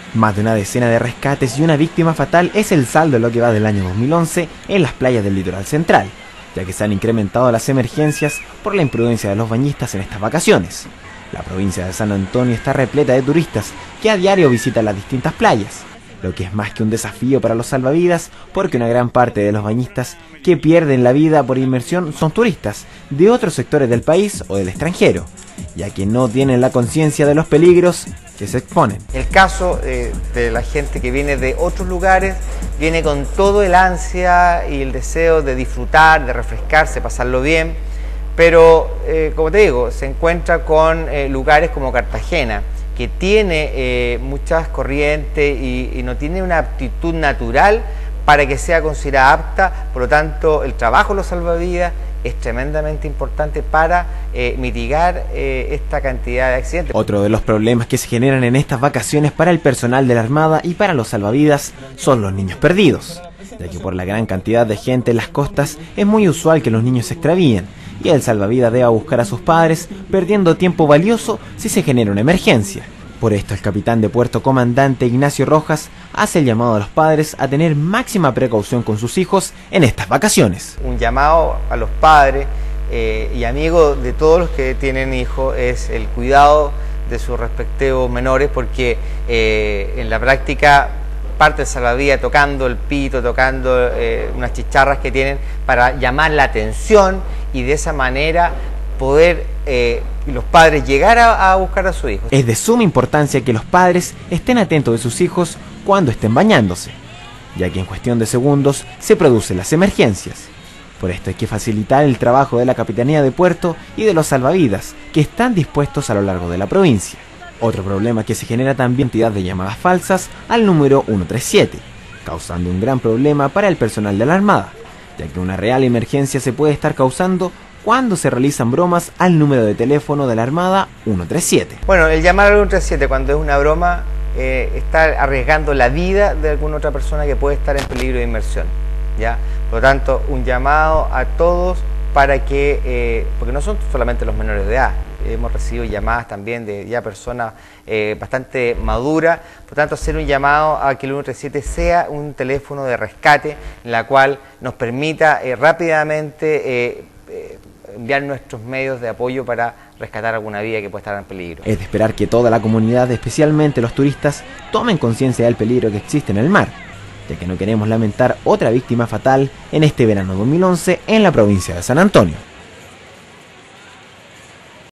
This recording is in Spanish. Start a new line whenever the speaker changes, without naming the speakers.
Más de una decena de rescates y una víctima fatal es el saldo de lo que va del año 2011 en las playas del litoral central, ya que se han incrementado las emergencias por la imprudencia de los bañistas en estas vacaciones. La provincia de San Antonio está repleta de turistas que a diario visitan las distintas playas, lo que es más que un desafío para los salvavidas, porque una gran parte de los bañistas que pierden la vida por inmersión son turistas de otros sectores del país o del extranjero, ya que no tienen la conciencia de los peligros que se exponen.
El caso de la gente que viene de otros lugares viene con todo el ansia y el deseo de disfrutar, de refrescarse, pasarlo bien, pero como te digo, se encuentra con lugares como Cartagena, que tiene muchas corrientes y no tiene una aptitud natural para que sea considerada apta. Por lo tanto, el trabajo de los salvavidas es tremendamente importante para mitigar esta cantidad de accidentes.
Otro de los problemas que se generan en estas vacaciones para el personal de la Armada y para los salvavidas son los niños perdidos, ya que por la gran cantidad de gente en las costas es muy usual que los niños se extravíen y el salvavidas deba buscar a sus padres, perdiendo tiempo valioso si se genera una emergencia. Por esto el capitán de puerto comandante Ignacio Rojas hace el llamado a los padres a tener máxima precaución con sus hijos en estas vacaciones.
Un llamado a los padres y amigos de todos los que tienen hijos es el cuidado de sus respectivos menores, porque en la práctica parte del salvavidas tocando el pito, tocando unas chicharras que tienen para llamar la atención y de esa manera poder los padres llegar a buscar a su hijo.
Es de suma importancia que los padres estén atentos de sus hijos cuando estén bañándose, ya que en cuestión de segundos se producen las emergencias. Por esto hay que facilitar el trabajo de la Capitanía de Puerto y de los salvavidas, que están dispuestos a lo largo de la provincia. Otro problema que se genera también cantidad de llamadas falsas al número 137, causando un gran problema para el personal de la Armada, ya que una real emergencia se puede estar causando cuando se realizan bromas al número de teléfono de la Armada 137.
Bueno, el llamar al 137 cuando es una broma está arriesgando la vida de alguna otra persona que puede estar en peligro de inmersión, ¿ya? Por lo tanto, un llamado a todos para que, porque no son solamente los menores de edad, hemos recibido llamadas también de ya personas bastante maduras, por lo tanto hacer un llamado a que el 137 sea un teléfono de rescate, en la cual nos permita rápidamente enviar nuestros medios de apoyo para rescatar alguna vida que pueda estar en peligro.
Es de esperar que toda la comunidad, especialmente los turistas, tomen conciencia del peligro que existe en el mar, ya que no queremos lamentar otra víctima fatal en este verano 2011 en la provincia de San Antonio.